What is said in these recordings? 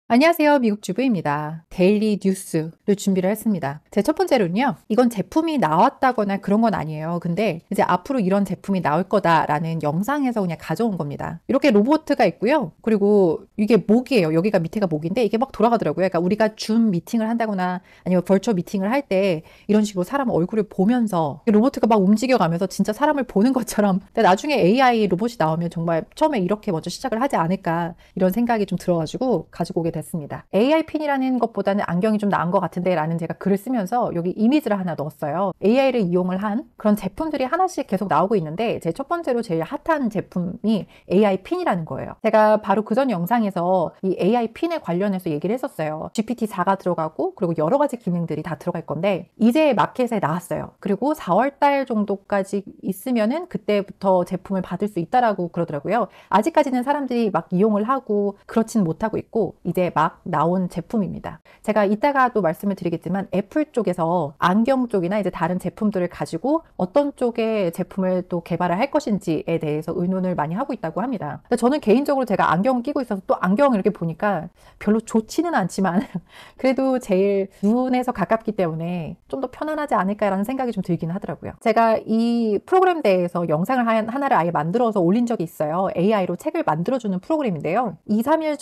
안녕하세요. 미국 주부입니다. 데일리 뉴스를 준비를 했습니다. 제 첫 번째로는요. 이건 제품이 나왔다거나 그런 건 아니에요. 근데 이제 앞으로 이런 제품이 나올 거다라는 영상에서 그냥 가져온 겁니다. 이렇게 로봇가 있고요. 그리고 이게 목이에요. 여기가 밑에가 목인데 이게 막 돌아가더라고요. 그러니까 우리가 줌 미팅을 한다거나 아니면 벌처 미팅을 할 때 이런 식으로 사람 얼굴을 보면서 로봇가 막 움직여가면서 진짜 사람을 보는 것처럼 근데 나중에 AI 로봇이 나오면 정말 처음에 이렇게 먼저 시작을 하지 않을까 이런 생각이 좀 들어가지고 가지고 오게 됐습니다. AI 핀이라는 것보다는 안경이 좀 나은 것 같은데 라는 제가 글을 쓰면서 여기 이미지를 하나 넣었어요. AI를 이용을 한 그런 제품들이 하나씩 계속 나오고 있는데 제 첫 번째로 제일 핫한 제품이 AI 핀이라는 거예요. 제가 바로 그전 영상에서 이 AI 핀에 관련해서 얘기를 했었어요. GPT-4가 들어가고 그리고 여러 가지 기능들이 다 들어갈 건데 이제 마켓에 나왔어요. 그리고 4월 달 정도까지 있으면은 그때부터 제품을 받을 수 있다라고 그러더라고요. 아직까지는 사람들이 막 이용을 하고 그렇지는 못하고 있고 이제 막 나온 제품입니다. 제가 이따가 또 말씀을 드리겠지만 애플 쪽에서 안경 쪽이나 이제 다른 제품들을 가지고 어떤 쪽의 제품을 또 개발을 할 것인지에 대해서 의논을 많이 하고 있다고 합니다. 근데 저는 개인적으로 제가 안경을 끼고 있어서 또 안경을 이렇게 보니까 별로 좋지는 않지만 그래도 제일 눈에서 가깝기 때문에 좀 더 편안하지 않을까라는 생각이 좀 들긴 하더라고요. 제가 이 프로그램 대해서 영상을 하나를 아예 만들어서 올린 적이 있어요. AI로 책을 만들어주는 프로그램인데요. 2, 3일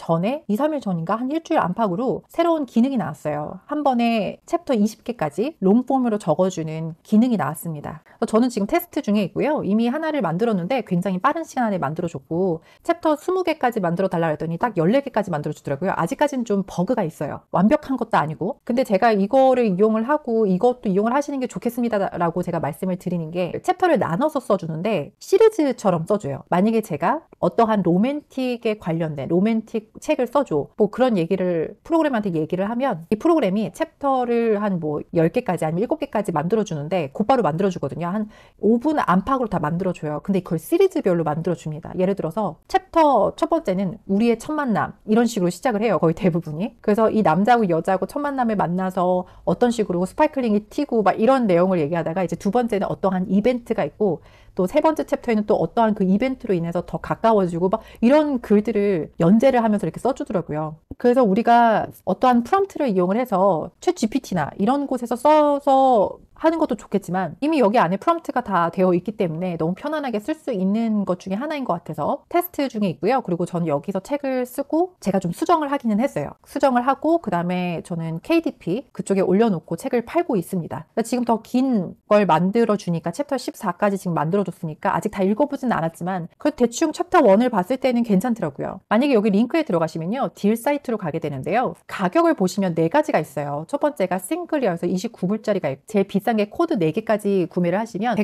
전인가 한 일주일 안팎으로 새로운 기능이 나왔어요. 한 번에 챕터 20개까지 롱폼으로 적어주는 기능이 나왔습니다. 저는 지금 테스트 중에 있고요. 이미 하나를 만들었는데 굉장히 빠른 시간 안에 만들어줬고 챕터 20개까지 만들어 달라고 했더니 딱 14개까지 만들어주더라고요. 아직까지는 좀 버그가 있어요. 완벽한 것도 아니고. 근데 제가 이거를 이용을 하고 이것도 이용을 하시는 게 좋겠습니다라고 제가 말씀을 드리는 게 챕터를 나눠서 써주는데 시리즈처럼 써줘요. 만약에 제가 어떠한 로맨틱에 관련된 로맨틱 책을 써줘. 뭐 그런 얘기를 프로그램한테 얘기를 하면 이 프로그램이 챕터를 한 뭐 10개까지 아니면 7개까지 만들어주는데 곧바로 만들어주거든요. 한 5분 안팎으로 다 만들어줘요. 근데 그걸 시리즈별로 만들어줍니다. 예를 들어서 챕터 첫 번째는 우리의 첫 만남 이런 식으로 시작을 해요. 거의 대부분이. 그래서 이 남자하고 여자하고 첫 만남에 만나서 어떤 식으로 스파이클링이 튀고 막 이런 내용을 얘기하다가 이제 두 번째는 어떠한 이벤트가 있고 또 세 번째 챕터에는 또 어떠한 그 이벤트로 인해서 더 가까워지고 막 이런 글들을 연재를 하면서 이렇게 써주더라고요. 그래서 우리가 어떠한 프롬프트를 이용을 해서 챗 GPT나 이런 곳에서 써서 하는 것도 좋겠지만 이미 여기 안에 프롬프트가 다 되어 있기 때문에 너무 편안하게 쓸 수 있는 것 중에 하나인 것 같아서 테스트 중에 있고요. 그리고 저는 여기서 책을 쓰고 제가 좀 수정을 하기는 했어요. 수정을 하고 그 다음에 저는 KDP 그쪽에 올려놓고 책을 팔고 있습니다. 지금 더 긴 걸 만들어 주니까 챕터 14까지 지금 만들어줬으니까 아직 다 읽어보진 않았지만 그 대충 챕터 1을 봤을 때는 괜찮더라고요. 만약에 여기 링크에 들어가시면요. 딜 사이트로 가게 되는데요. 가격을 보시면 4가지가 있어요. 첫 번째가 싱글이어서 29불짜리가 있고 제일 비싼 게 코드 4개까지 구매를 하시면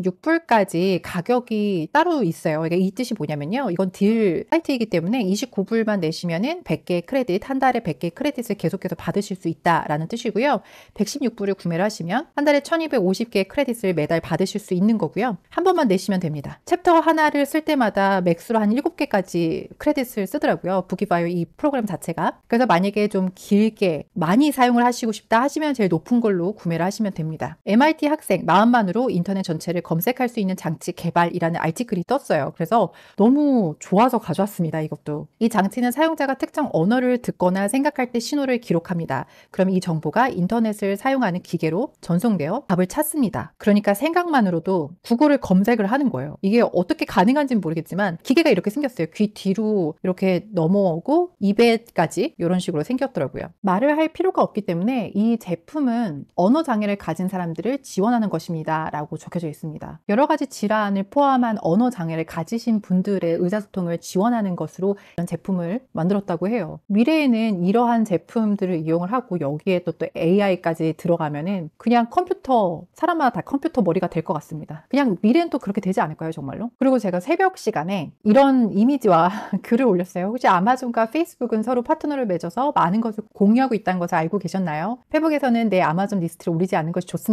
116불까지 가격이 따로 있어요. 이게 이 뜻이 뭐냐면요. 이건 딜 사이트이기 때문에 29불만 내시면은 100개 크레딧, 한 달에 100개 크레딧을 계속해서 받으실 수 있다라는 뜻이고요. 116불을 구매를 하시면 한 달에 1250개 크레딧을 매달 받으실 수 있는 거고요. 한 번만 내시면 됩니다. 챕터 하나를 쓸 때마다 맥스로 한 7개까지 크레딧을 쓰더라고요. 부기바이오 이 프로그램 자체가. 그래서 만약에 좀 길게 많이 사용을 하시고 싶다 하시면 제일 높은 걸로 구매를 하시면 됩니다. MIT 학생 마음만으로 인터넷 전체를 검색할 수 있는 장치 개발이라는 아티클이 떴어요. 그래서 너무 좋아서 가져왔습니다. 이것도. 이 장치는 사용자가 특정 언어를 듣거나 생각할 때 신호를 기록합니다. 그럼 이 정보가 인터넷을 사용하는 기계로 전송되어 답을 찾습니다. 그러니까 생각만으로도 구글을 검색을 하는 거예요. 이게 어떻게 가능한지는 모르겠지만 기계가 이렇게 생겼어요. 귀 뒤로 이렇게 넘어오고 입에까지 이런 식으로 생겼더라고요. 말을 할 필요가 없기 때문에 이 제품은 언어 장애를 가진 사람들을 지원하는 것입니다. 라고 적혀져 있습니다. 여러 가지 질환을 포함한 언어 장애를 가지신 분들의 의사소통을 지원하는 것으로 이런 제품을 만들었다고 해요. 미래에는 이러한 제품들을 이용을 하고 여기에 또 AI까지 들어가면은 그냥 컴퓨터, 사람마다 다 컴퓨터 머리가 될 것 같습니다. 그냥 미래는 또 그렇게 되지 않을까요, 정말로? 그리고 제가 새벽 시간에 이런 이미지와 글을 올렸어요. 혹시 아마존과 페이스북은 서로 파트너를 맺어서 많은 것을 공유하고 있다는 것을 알고 계셨나요? 페북에서는 내 아마존 리스트를 올리지 않는 것이 좋습니다.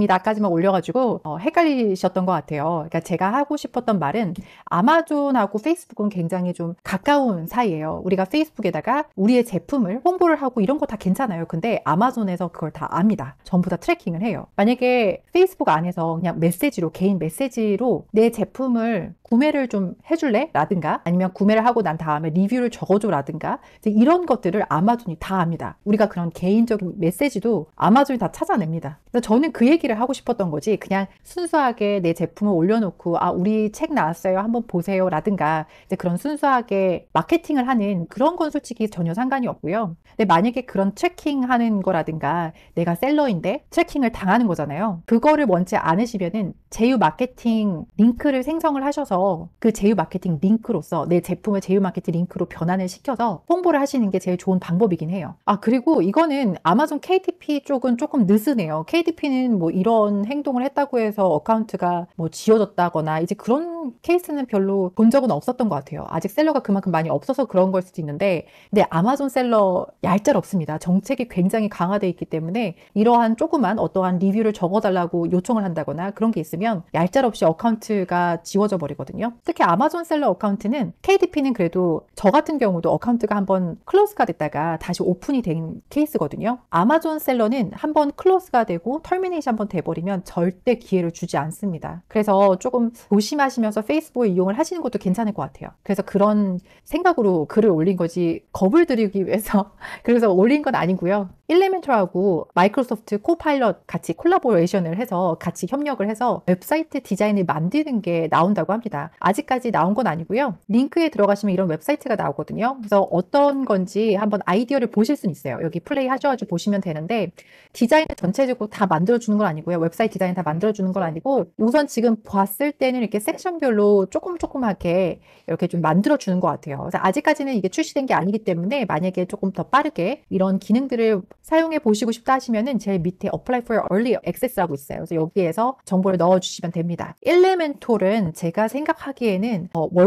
있습니다까지만 올려가지고 헷갈리셨던 것 같아요. 그러니까 제가 하고 싶었던 말은 아마존하고 페이스북은 굉장히 좀 가까운 사이예요. 우리가 페이스북에다가 우리의 제품을 홍보를 하고 이런 거 다 괜찮아요. 근데 아마존에서 그걸 다 압니다. 전부 다 트래킹을 해요. 만약에 페이스북 안에서 그냥 메시지로, 개인 메시지로 내 제품을 구매를 좀 해줄래? 라든가 아니면 구매를 하고 난 다음에 리뷰를 적어줘 라든가 이런 것들을 아마존이 다 합니다. 우리가 그런 개인적인 메시지도 아마존이 다 찾아냅니다. 그래서 저는 그 얘기를 하고 싶었던 거지 그냥 순수하게 내 제품을 올려놓고 우리 책 나왔어요 한번 보세요 라든가 이제 그런 순수하게 마케팅을 하는 그런 건 솔직히 전혀 상관이 없고요. 근데 만약에 그런 트래킹하는 거라든가 내가 셀러인데 트래킹을 당하는 거잖아요. 그거를 원치 않으시면은 제휴 마케팅 링크를 생성을 하셔서 그 제휴 마케팅 링크로서 내 제품을 제휴 마케팅 링크로 변환을 시켜서 홍보를 하시는 게 제일 좋은 방법이긴 해요. 그리고 이거는 아마존 KDP 쪽은 조금 느슨해요. KDP는 뭐 이런 행동을 했다고 해서 어카운트가 뭐 지워졌다거나 이제 그런 케이스는 별로 본 적은 없었던 것 같아요. 아직 셀러가 그만큼 많이 없어서 그런 걸 수도 있는데 근데 아마존 셀러 얄짤없습니다. 정책이 굉장히 강화되어 있기 때문에 이러한 조그만 어떠한 리뷰를 적어달라고 요청을 한다거나 그런 게 있으면 얄짤없이 어카운트가 지워져 버리거든요. 특히 아마존 셀러 어카운트는 KDP는 그래도 저 같은 경우도 어카운트가 한번 클로즈가 됐다가 다시 오픈이 된 케이스거든요. 아마존 셀러는 한번 클로즈가 되고 터미네이션 한번 돼버리면 절대 기회를 주지 않습니다. 그래서 조금 조심하시면서 페이스북을 이용을 하시는 것도 괜찮을 것 같아요. 그래서 그런 생각으로 글을 올린 거지 겁을 드리기 위해서 그래서 올린 건 아니고요. 일레멘토하고 마이크로소프트 코파일럿 같이 콜라보레이션을 해서 같이 협력을 해서 웹사이트 디자인을 만드는 게 나온다고 합니다. 아직까지 나온 건 아니고요. 링크에 들어가시면 이런 웹사이트가 나오거든요. 그래서 어떤 건지 한번 아이디어를 보실 수는 있어요. 여기 플레이 하셔가지고 보시면 되는데 디자인을 전체적으로 다 만들어주는 건 아니고요. 웹사이트 디자인 다 만들어주는 건 아니고 우선 지금 봤을 때는 이렇게 섹션별로 조금하게 이렇게 좀 만들어주는 것 같아요. 그래서 아직까지는 이게 출시된 게 아니기 때문에 만약에 조금 더 빠르게 이런 기능들을 사용해 보시고 싶다 하시면은 제일 밑에 Apply for Early Access라고 있어요. 그래서 여기에서 정보를 넣어주시면 됩니다. 일레멘톨은 제가 생각하기에는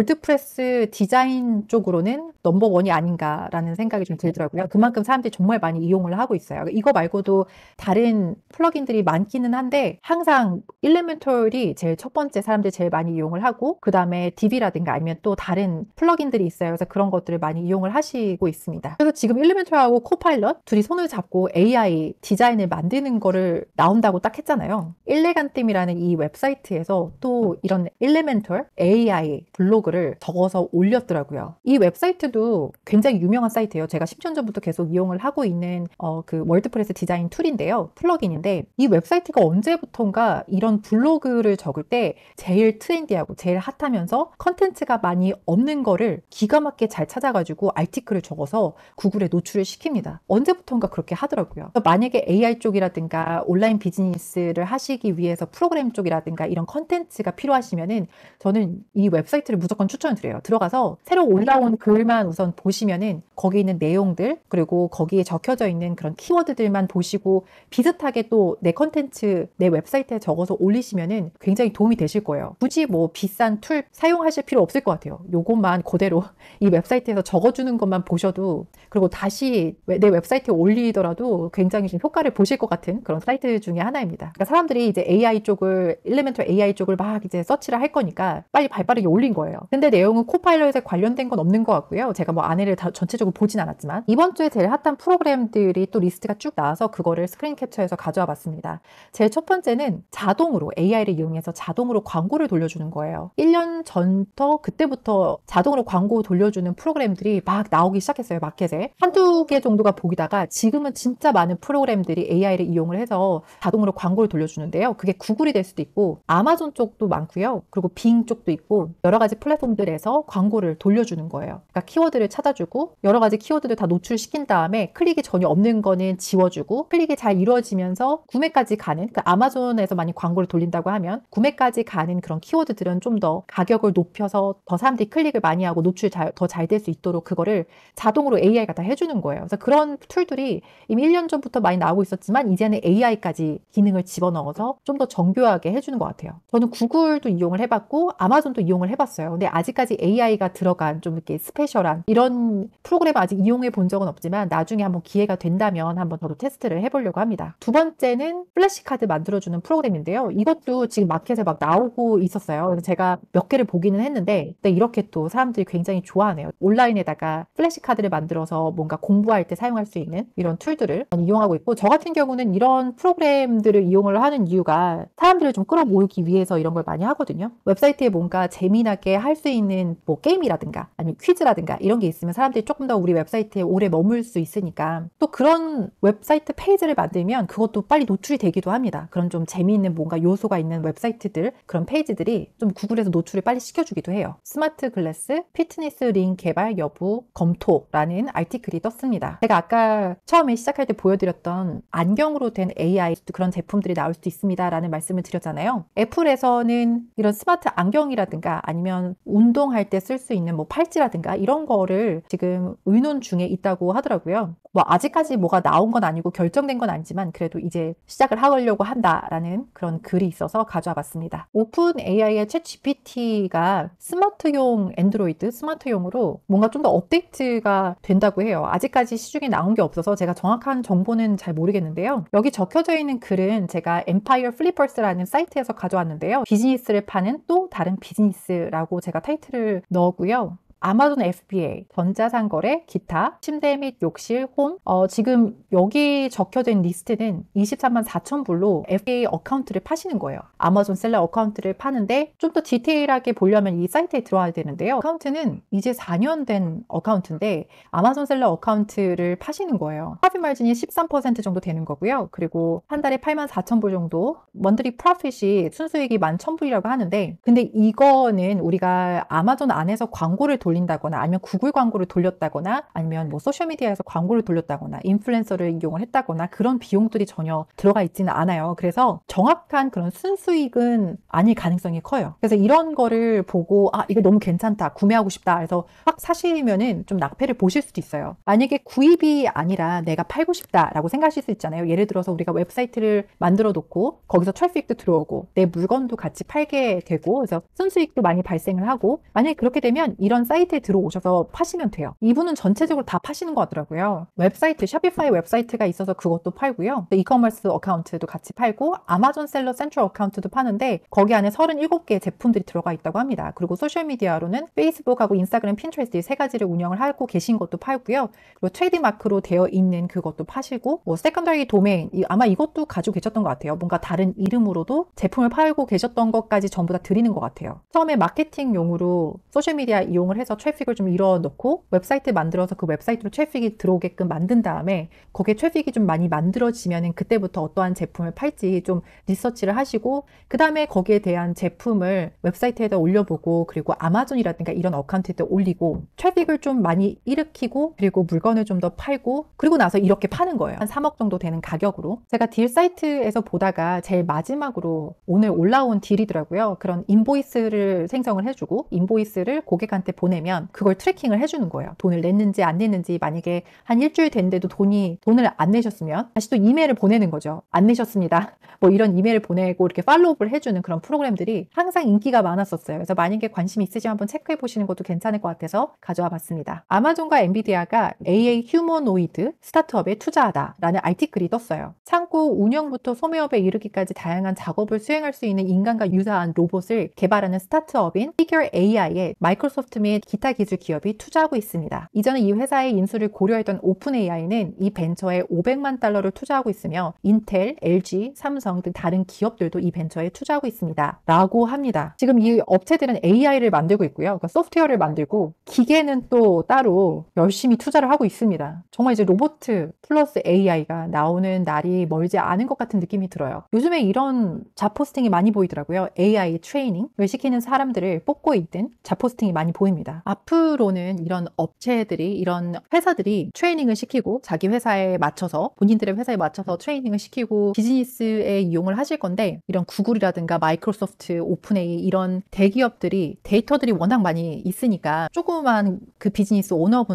월드프레스 디자인 쪽으로는 넘버원이 아닌가라는 생각이 좀 들더라고요. 그만큼 사람들이 정말 많이 이용을 하고 있어요. 이거 말고도 다른 플러긴들이 많기는 한데 항상 일레멘톨이 제일 첫 번째 사람들이 제일 많이 이용을 하고 그 다음에 DB라든가 아니면 또 다른 플러긴들이 있어요. 그래서 그런 것들을 많이 이용을 하시고 있습니다. 그래서 지금 일레멘톨하고 코파일럿 둘이 손을 잡고 AI 디자인을 만드는 거를 나온다고 딱 했잖아요. 일레간템이라는 이 웹사이트에서 또 이런 일레멘톨 AI 블로그를 적어서 올렸더라고요. 이 웹사이트도 굉장히 유명한 사이트예요. 제가 10년 전부터 계속 이용을 하고 있는 그 월드프레스 디자인 툴인데요. 플러긴인데 이 웹사이트가 언제부턴가 이런 블로그를 적을 때 제일 트렌디하고 제일 핫하면서 컨텐츠가 많이 없는 거를 기가 막히게 잘 찾아가지고 아티클을 적어서 구글에 노출을 시킵니다. 언제부턴가 그렇게 하더라고요. 만약에 AI 쪽이라든가 온라인 비즈니스를 하시기 위해서 프로그램 쪽이라든가 이런 컨텐츠가 필요하시면은 저는 이 웹사이트를 무조건 추천을 드려요. 들어가서 새로 올라온 글만 우선 보시면은 거기 있는 내용들 그리고 거기에 적혀져 있는 그런 키워드들만 보시고 비슷하게 또 내 컨텐츠 내 웹사이트에 적어서 올리시면은 굉장히 도움이 되실 거예요. 굳이 뭐 비싼 툴 사용하실 필요 없을 것 같아요. 요것만 그대로 이 웹사이트에서 적어주는 것만 보셔도 그리고 다시 내 웹사이트에 올리더라도 굉장히 좀 효과를 보실 것 같은 그런 사이트 중에 하나입니다. 그러니까 사람들이 이제 AI 쪽을 일레멘털 AI 쪽을 막 이제 서치를 할 거니까 빨리 발빠르게 올린 거예요. 근데 내용은 코파일럿에 관련된 건 없는 것 같고요. 제가 뭐 안에를 다 전체적으로 보진 않았지만 이번 주에 제일 핫한 프로그램들이 또 리스트가 쭉 나와서 그거를 스크린 캡처해서 가져와 봤습니다. 제일 첫 번째는 자동으로 AI를 이용해서 자동으로 광고를 돌려주는 거예요. 1년 전부터 그때부터 자동으로 광고 돌려주는 프로그램들이 막 나오기 시작했어요. 마켓에. 한두 개 정도가 보이다가 지금은 진짜 많은 프로그램들이 AI를 이용을 해서 자동으로 광고를 돌려주는데요. 그게 구글이 될 수도 있고 아마존 쪽도 많고요. 그리고 빙 쪽도 있고 여러 가지 플랫폼들에서 광고를 돌려주는 거예요. 그러니까 키워드를 찾아주고 여러 가지 키워드를 다 노출시킨 다음에 클릭이 전혀 없는 거는 지워주고 클릭이 잘 이루어지면서 구매까지 가는 그러니까 아마존에서 많이 광고를 돌린다고 하면 구매까지 가는 그런 키워드들은 좀 더 가격을 높여서 더 사람들이 클릭을 많이 하고 노출이 더 잘 될 수 있도록 그거를 자동으로 AI가 다 해주는 거예요. 그래서 그런 툴들이 이미 1년 전부터 많이 나오고 있었지만 이제는 AI까지 기능을 집어넣어서 좀 더 정교하게 해주는 것 같아요. 저는 구글도 이용을 해봤고 아마존도 이용을 해봤어요. 근데 아직까지 AI가 들어간 좀 이렇게 스페셜한 이런 프로그램 아직 이용해 본 적은 없지만 나중에 한번 기회가 된다면 한번 저도 테스트를 해보려고 합니다. 두 번째는 플래시카드 만들어주는 프로그램인데요. 이것도 지금 마켓에 막 나오고 있었어요. 그래서 제가 몇 개를 보기는 했는데 이렇게 또 사람들이 굉장히 좋아하네요. 온라인에다가 플래시카드를 만들어서 뭔가 공부할 때 사용할 수 있는 이런 툴들을 많이 이용하고 있고, 저 같은 경우는 이런 프로그램들을 이용을 하는 이유가 사람들을 좀 끌어모으기 위해서 이런 걸 많이 하거든요. 웹사이트에 뭔가 재미나게 할 수 있는 뭐 게임이라든가 아니면 퀴즈라든가 이런 게 있으면 사람들이 조금 더 우리 웹사이트에 오래 머물 수 있으니까, 또 그런 웹사이트 페이지를 만들면 그것도 빨리 노출이 되기도 합니다. 그런 좀 재미있는 뭔가 요소가 있는 웹사이트들, 그런 페이지들이 좀 구글에서 노출을 빨리 시켜주기도 해요. 스마트 글래스 피트니스 링 개발 여부 검토라는 아티클이 떴습니다. 제가 아까 처음에 시작할 때 보여드렸던 안경으로 된 AI 그런 제품들이 나올 수도 있습니다 라는 말씀을 드렸잖아요. 애플에서는 이런 스마트 안경이라든가 아니면 운동할 때 쓸 수 있는 뭐 팔찌라든가 이런 거를 지금 의논 중에 있다고 하더라고요. 뭐 아직까지 뭐가 나온 건 아니고 결정된 건 아니지만 그래도 이제 시작을 하려고 한다라는 그런 글이 있어서 가져와 봤습니다. 오픈 AI의 챗 GPT가 스마트용 앤드로이드, 스마트용으로 뭔가 좀 더 업데이트가 된다고 해요. 아직까지 시중에 나온 게 없어서 제가 정확한 정보는 잘 모르겠는데요. 여기 적혀져 있는 글은 제가 엠파이어 플리퍼스라는 사이트에서 가져왔는데요. 비즈니스를 파는 또 다른 비즈니스라고 제가 타이틀을 넣었고요. 아마존 FBA, 전자상거래, 기타, 침대 및 욕실, 홈. 지금 여기 적혀져 있는 리스트는 23만 4천 불로 FBA 어카운트를 파시는 거예요. 아마존 셀러 어카운트를 파는데 좀 더 디테일하게 보려면 이 사이트에 들어와야 되는데요. 어카운트는 이제 4년 된 어카운트인데 아마존 셀러 어카운트를 파시는 거예요. 프로핏 마진이 13% 정도 되는 거고요. 그리고 한 달에 8만 4천 불 정도, 먼들리 프로핏이 순수익이 11,000불이라고 하는데, 근데 이거는 우리가 아마존 안에서 광고를 돌린다거나 아니면 구글 광고를 돌렸다거나 아니면 뭐 소셜미디어에서 광고를 돌렸다거나 인플루엔서를 이용을 했다거나 그런 비용들이 전혀 들어가 있지는 않아요. 그래서 정확한 그런 순수익은 아닐 가능성이 커요. 그래서 이런 거를 보고 이거 너무 괜찮다, 구매하고 싶다 해서 확 사시면은 좀 낭패를 보실 수도 있어요. 만약에 구입이 아니라 내가 팔고 싶다라고 생각하실 수 있잖아요. 예를 들어서 우리가 웹사이트를 만들어 놓고 거기서 트래픽도 들어오고 내 물건도 같이 팔게 되고 그래서 순수익도 많이 발생을 하고, 만약에 그렇게 되면 이런 사이트에 들어오셔서 파시면 돼요. 이분은 전체적으로 다 파시는 것 같더라고요. 웹사이트, 샤피파이 웹사이트가 있어서 그것도 팔고요. 이커머스 어카운트도 같이 팔고 아마존 셀러 센트럴 어카운트도 파는데 거기 안에 37개의 제품들이 들어가 있다고 합니다. 그리고 소셜미디어로는 페이스북하고 인스타그램, 핀트레스트 이 세 가지를 운영을 하고 계신 것도 팔고요. 그리고 트레이드마크로 되어 있는 그것도 파시고, 뭐 세컨더리 도메인 아마 이것도 가지고 계셨던 것 같아요. 뭔가 다른 이름으로도 제품을 팔고 계셨던 것까지 전부 다 드리는 것 같아요. 처음에 마케팅용으로 소셜미디어 이용을 해서 트래픽을 좀 이뤄놓고 웹사이트 만들어서 그 웹사이트로 트래픽이 들어오게끔 만든 다음에 거기에 트래픽이 좀 많이 만들어지면은 그때부터 어떠한 제품을 팔지 좀 리서치를 하시고, 그 다음에 거기에 대한 제품을 웹사이트에다 올려보고 그리고 아마존이라든가 이런 어카운트에다 올리고 트래픽을 좀 많이 일으키고 그리고 물건을 좀 더 팔고 그리고 나서 이렇게 파는 거예요. 한 3억 정도 되는 가격으로. 제가 딜 사이트에서 보다가 제일 마지막으로 오늘 올라온 딜이더라고요. 그런 인보이스를 생성을 해주고 인보이스를 고객한테 보내면 그걸 트래킹을 해주는 거예요. 돈을 냈는지 안 냈는지, 만약에 한 일주일 됐는데도 돈을 안 내셨으면 다시 또 이메일을 보내는 거죠. 안 내셨습니다. 뭐 이런 이메일을 보내고 이렇게 팔로우업을 해주는 그런 프로그램들이 항상 인기가 많았었어요. 그래서 만약에 관심 있으시면 한번 체크해 보시는 것도 괜찮을 것 같아서 가져와 봤습니다. 아마존과 엔비디아가 AI 휴머노이드 스타트업에 투자하다라는 아티클이 떴어요. 창고 운영부터 소매업에 이르기까지 다양한 작업을 수행할 수 있는 인간과 유사한 로봇을 개발하는 스타트업인 Figure AI에 마이크로소프트 및 기타 기술 기업이 투자하고 있습니다. 이전에 이 회사의 인수를 고려했던 오픈 AI는 이 벤처에 500만 달러를 투자하고 있으며 인텔, LG, 삼성 등 다른 기업들도 이 벤처에 투자하고 있습니다. 라고 합니다. 지금 이 업체들은 AI를 만들고 있고요. 그러니까 소프트웨어를 만들고 기계는 또 따로 열심히 투자를 하고 있습니다. 정말 이제 로봇 플러스 AI가 나오는 날이 멀지 않은 것 같은 느낌이 들어요. 요즘에 이런 자포스팅이 많이 보이더라고요. AI 트레이닝을 시키는 사람들을 뽑고 있는 자포스팅이 많이 보입니다. 앞으로는 이런 업체들이, 이런 회사들이 트레이닝을 시키고 자기 회사에 맞춰서, 본인들의 회사에 맞춰서 트레이닝을 시키고 비즈니스에 이용을 하실 건데, 이런 구글이라든가 마이크로소프트, 오픈AI 이런 대기업들이 데이터들이 워낙 많이 있으니까 조그만 그 비즈니스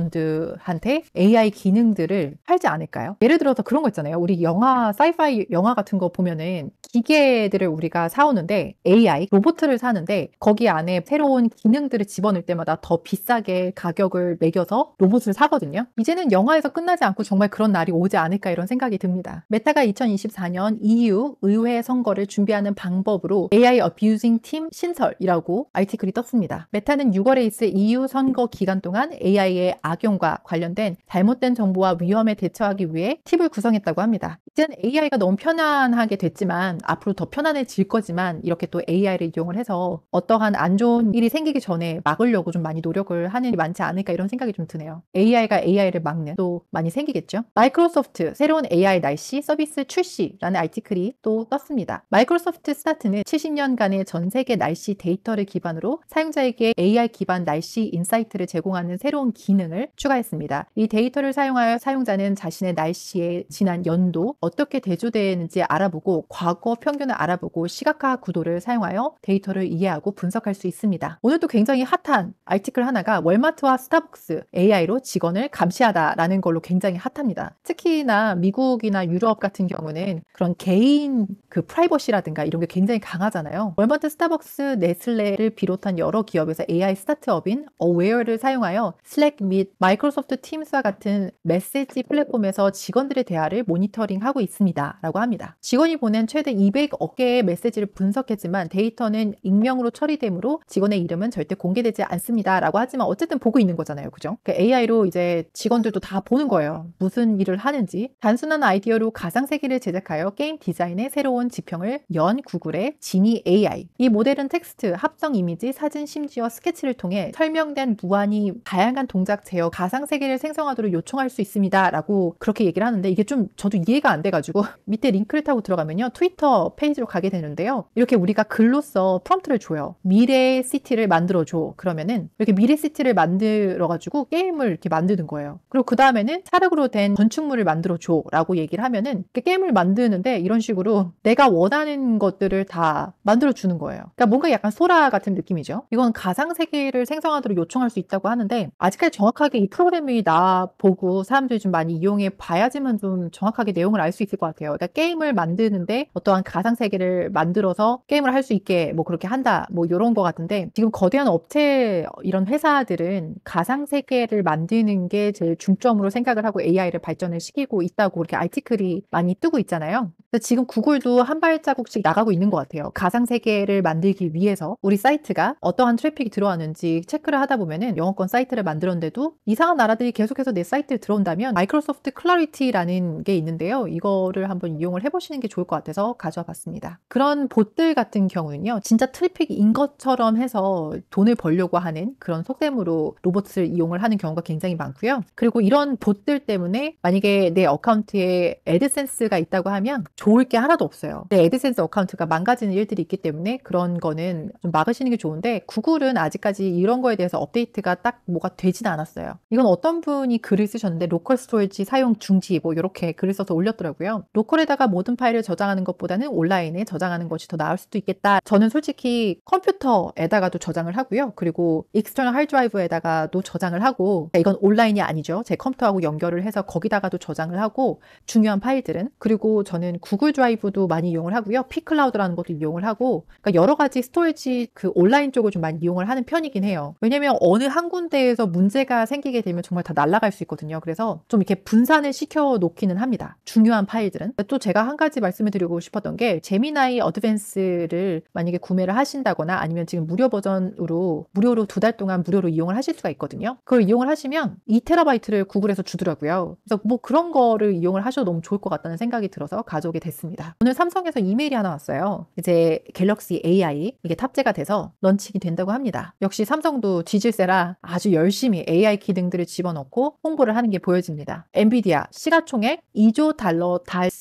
오너분들한테 AI 기능들을 팔지 않을까요? 예를 들어서 그런 거 있잖아요. 우리 영화, 사이파이 영화 같은 거 보면은 기계들을 우리가 사오는데, AI 로봇을 사는데 거기 안에 새로운 기능들을 집어넣을 때마다 더 비싸게 가격을 매겨서 로봇을 사거든요. 이제는 영화에서 끝나지 않고 정말 그런 날이 오지 않을까 이런 생각이 듭니다. 메타가 2024년 EU 의회 선거를 준비하는 방법으로 AI Abusing Team 신설이라고 아티클이 떴습니다. 메타는 6월에 있을 EU 선거 기간 동안 AI의 악용과 관련된 잘못된 정보와 위험에 대처하기 위해 팁을 구성했다고 합니다. 이제는 AI가 너무 편안하게 됐지만 앞으로 더 편안해질 거지만 이렇게 또 AI를 이용을 해서 어떠한 안 좋은 일이 생기기 전에 막으려고 좀 많이 노력을 하는 일이 많지 않을까 이런 생각이 좀 드네요. AI가 AI를 막는 또 많이 생기겠죠. 마이크로소프트 새로운 AI 날씨 서비스 출시라는 아티클이 또 떴습니다. 마이크로소프트 스타트는 70년간의 전 세계 날씨 데이터를 기반으로 사용자에게 AI 기반 날씨 인사이트를 제공하는 새로운 기능을 추가했습니다. 이 데이터를 사용하여 사용자는 자신의 날씨의 지난 연도 어떻게 대조되는지 알아보고 과거 평균을 알아보고 시각화 구도를 사용하여 데이터를 이해하고 분석할 수 있습니다. 오늘도 굉장히 핫한 아티클 하나가 월마트와 스타벅스 AI로 직원을 감시하다라는 걸로 굉장히 핫합니다. 특히나 미국이나 유럽 같은 경우는 그런 개인 그 프라이버시라든가 이런 게 굉장히 강하잖아요. 월마트, 스타벅스, 네슬레를 비롯한 여러 기업에서 AI 스타트업인 Aware를 사용하여 슬랙 및 마이크로소프트 팀스와 같은 메시지 플랫폼에서 직원들의 대화를 모니터링하고 있습니다. 라고 합니다. 직원이 보낸 최대 200억 개의 메시지를 분석했지만 데이터는 익명으로 처리되므로 직원의 이름은 절대 공개되지 않습니다. 라고 하지만 어쨌든 보고 있는 거잖아요. 그죠? 그러니까 AI로 이제 직원들도 다 보는 거예요. 무슨 일을 하는지. 단순한 아이디어로 가상세계를 제작하여 게임 디자인의 새로운 지평을 연 구글의 지니 AI. 이 모델은 텍스트, 합성 이미지, 사진, 심지어 스케치를 통해 설명된 무한히 다양한 동작 제어, 가상세계를 생성하도록 요청할 수 있습니다. 라고 그렇게 얘기를 하는데 이게 좀 저도 이해가 안 돼가지고 밑에 링크를 타고 들어가면요. 트위터 페이지로 가게 되는데요. 이렇게 우리가 글로써 프롬프트를 줘요. 미래 시티를 만들어줘. 그러면은 이렇게 미래 시티를 만들어가지고 게임을 이렇게 만드는 거예요. 그리고 그 다음에는 사력으로 된 건축물을 만들어줘. 라고 얘기를 하면은 게임을 만드는데 이런 식으로 내가 원하는 것들을 다 만들어주는 거예요. 그러니까 뭔가 약간 소라 같은 느낌이죠. 이건 가상세계를 생성하도록 요청할 수 있다고 하는데 아직까지 정확하게 이 프로그램이 나보고 사람들이 좀 많이 이용해 봐야지만 좀 정확하게 내용을 알 수 있을 것 같아요. 그러니까 게임을 만드는데 어떠한 가상세계를 만들어서 게임을 할 수 있게 뭐 그렇게 한다 뭐 이런 거 같은데 지금 거대한 업체 이런 회사들은 가상세계를 만드는 게 제일 중점으로 생각을 하고 AI를 발전을 시키고 있다고 이렇게 아티클이 많이 뜨고 있잖아요. 그래서 지금 구글도 한 발자국씩 나가고 있는 것 같아요. 가상세계를 만들기 위해서 우리 사이트가 어떠한 트래픽이 들어왔는지 체크를 하다 보면은 영어권 사이트를 만들었는데도 이상한 나라들이 계속해서 내 사이트에 들어온다면 마이크로소프트 클래리티라는 게 있는데요. 이거를 한번 이용을 해보시는 게 좋을 것 같아서 가져와 봤습니다. 그런 봇들 같은 경우는요. 진짜 트래픽인 것처럼 해서 돈을 벌려고 하는 그런 속셈으로 로봇을 이용을 하는 경우가 굉장히 많고요. 그리고 이런 봇들 때문에 만약에 내 어카운트에 애드센스가 있다고 하면 좋을 게 하나도 없어요. 내 애드센스 어카운트가 망가지는 일들이 있기 때문에 그런 거는 좀 막으시는 게 좋은데 구글은 아직까지 이런 거에 대해서 업데이트가 딱 뭐가 되지는 않았어요. 이건 어떤 분이 글을 쓰셨는데 로컬 스토리지 사용 중지 뭐 이렇게 글을 써서 올렸더라고요. 로컬에다가 모든 파일을 저장하는 것보다는 온라인에 저장하는 것이 더 나을 수도 있겠다. 저는 솔직히 컴퓨터에다가도 저장을 하고요. 그리고 익스터널 하드드라이브에다가도 저장을 하고 이건 온라인이 아니죠. 제 컴퓨터하고 연결을 해서 거기다가도 저장을 하고 중요한 파일들은 그리고 저는 구글 드라이브도 많이 이용을 하고요. 피클라우드라는 것도 이용을 하고 그러니까 여러 가지 스토리지 그 온라인 쪽을 좀 많이 이용을 하는 편이긴 해요. 왜냐면 어느 한 군데에서 문제가 생기게 되면 정말 다 날아갈 수 있거든요. 그래서 좀 이렇게 분산을 시켜 놓기는 합니다. 중요한 파일들은. 또 제가 한 가지 말씀을 드리고 싶었던 게 제미나이 어드밴스를 만약에 구매를 하신다거나 아니면 지금 무료 버전으로 무료로 2달 동안 무료로 이용을 하실 수가 있거든요. 그걸 이용을 하시면 2TB를 구글에서 주더라고요. 그래서 뭐 그런 거를 이용을 하셔도 너무 좋을 것 같다는 생각이 들어서 가져오게 됐습니다. 오늘 삼성에서 이메일이 하나 왔어요. 이제 갤럭시 AI 이게 탑재가 돼서 런칭이 된다고 합니다. 역시 삼성도 뒤질세라 아주 열심히 AI 기능들을 집어넣고 홍보를 하는 게 보여집니다. 엔비디아 시가총액 2조 달러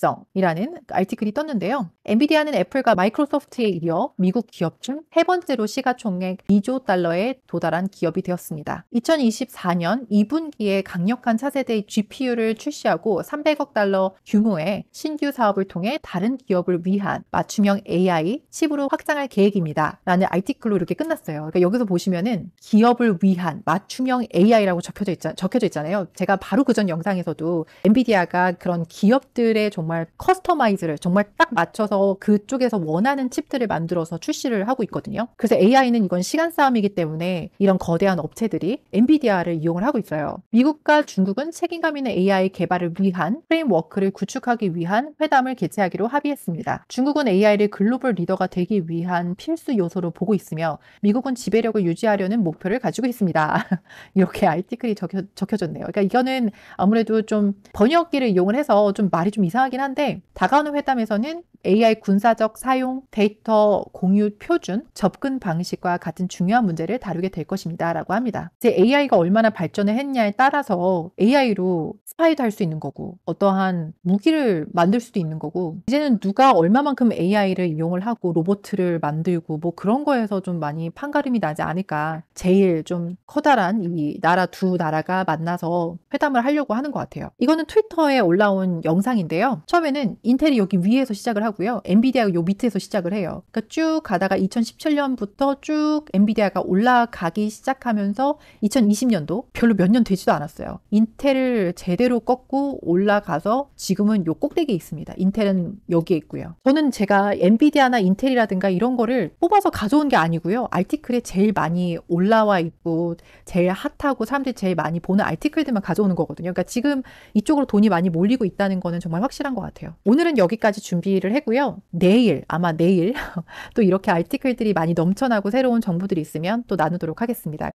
달성이라는 아티클이 떴는데요. 엔비디아는 애플과 마이크로소프트에 이어 미국 기업 중 세 번째로 시가총액 2조 달러에 도달한 기업이 되었습니다. 2024년 2분기에 강력한 차세대 GPU를 출시하고 300억 달러 규모의 신규 사업을 통해 다른 기업을 위한 맞춤형 AI 칩으로 확장할 계획입니다. 라는 아티클로 이렇게 끝났어요. 그러니까 여기서 보시면은 기업을 위한 맞춤형 AI라고 적혀져 있잖아요. 제가 바로 그전 영상에서도 엔비디아가 그런 기업들의 정말 커스터마이즈를 정말 딱 맞춰서 그쪽에서 원하는 칩들을 만들어서 출시를 하고 있거든요. 그래서 AI는 이건 시간 싸움이기 때문에 이런 거대한 업체들이 엔비디아를 이용을 하고 있어요. 미국과 중국은 책임감 있는 AI 개발을 위한 프레임워크를 구축하기 위한 회담을 개최하기로 합의했습니다. 중국은 AI를 글로벌 리더가 되기 위한 필수 요소로 보고 있으며 미국은 지배력을 유지하려는 목표를 가지고 있습니다. 이렇게 아티클이 적혀졌네요. 그러니까 이거는 아무래도 좀 번역기를 이용을 해서 좀 말이 좀 이상하긴 한데 다가오는 회담에서는 AI 군사적 사용, 데이터 공유 표준, 접근 방식과 같은 중요한 문제를 다루게 될 것입니다. 라고 합니다. 이제 AI가 얼마나 발전을 했냐에 따라서 AI로 스파이도 할 수 있는 거고 어떠한 무기를 만들 수도 있는 거고 이제는 누가 얼마만큼 AI를 이용을 하고 로봇을 만들고 뭐 그런 거에서 좀 많이 판가름이 나지 않을까. 제일 좀 커다란 이 두 나라가 만나서 회담을 하려고 하는 것 같아요. 이거는 트위터에 올라온 영상인데요. 처음에는 인텔이 여기 위에서 시작을 하고요. 엔비디아가 요 밑에서 시작을 해요. 그러니까 쭉 가다가 2017년부터 쭉 엔비디아가 올라가기 시작하면서 2020년도 별로 몇 년 되지도 않았어요. 인텔을 제대로 꺾고 올라가서 지금은 요 꼭대기에 있습니다. 인텔은 여기에 있고요. 저는 제가 엔비디아나 인텔이라든가 이런 거를 뽑아서 가져온 게 아니고요. 아티클에 제일 많이 올라와 있고 제일 핫하고 사람들이 제일 많이 보는 아티클들만 가져오는 거거든요. 그러니까 지금 이쪽으로 돈이 많이 몰리고 있다는 거는 정말 확실한 것 같아요. 오늘은 여기까지 준비를 했고요. 아마 내일 또 이렇게 아티클들이 많이 넘쳐나고 새로운 정보들이 있으면 또 나누도록 하겠습니다.